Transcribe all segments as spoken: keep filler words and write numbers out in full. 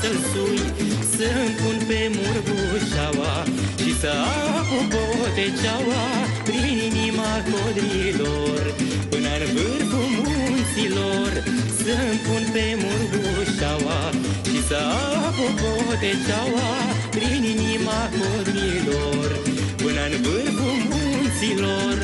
să-l sui, să-mi pun pe murgușaua și să apuc boteceaua prin inima codrilor până-n vârful munților. Să-mi pun pe murgușaua și să apuc boteceaua prin inima codrilor până-n vârful munților.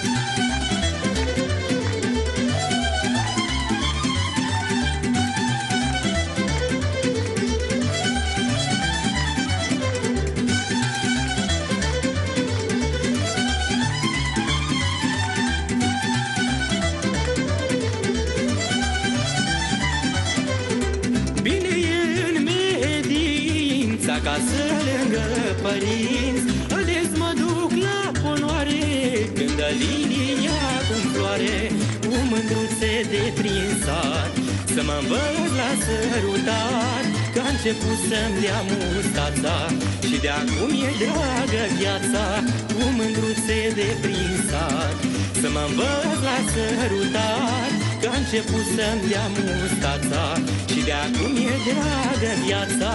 Bine e în medința, acasă lângă părinți, ales mă duc la ponoare, când dă linia cu-n floare, cu mândruțe de prin sat, să mă învăț la sărutat, că-a început să-mi dea mustața, și de-acum e dragă viața, cu mândruțe de prin sat, să mă învăț la sărutat, că-a început să-mi dea mustața, și de-acum e dragă viața.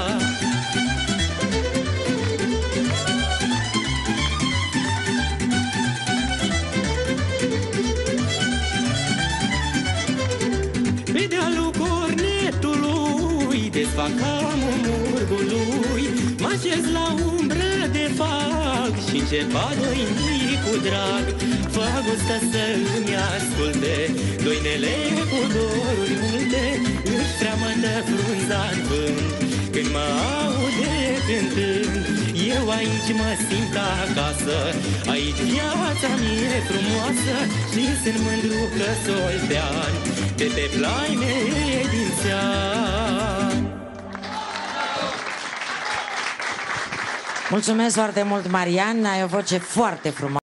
Pe dealul cornetului desfac camul murgului, mă așez la umbră de fac și încep a doi cu drag. Fagustă să-mi asculte, doinele cu doruri multe își freamătă frunza-n vânt. Când mă aude cântând, eu aici mă simt acasă, aici viața mi-e frumoasă și sunt mândru că soltean de pe plai medințean. Mulțumesc foarte mult, Marian, ai o voce foarte frumoasă.